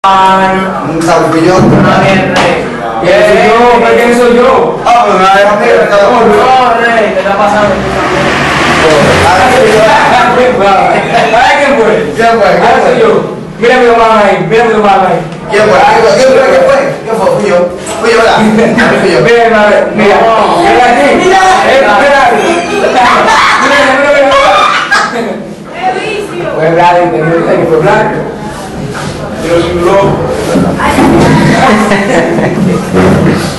Sabe que yo. ¿Quién soy yo? ¿Quién soy yo? Ah, pues nada, no, Rey, ¿qué está pasando? ¿Quién fue? ¿Quién fue? Ahora soy yo. Mira mi mamá ahí, mira mi mamá ahí. ¿Quién fue? ¿Quién fue? Fui yo. Fui yo, ¿verdad? Fui yo. Mira, mira aquí. Mira. Fue blanco, que fue blanco. Yo soy un loco.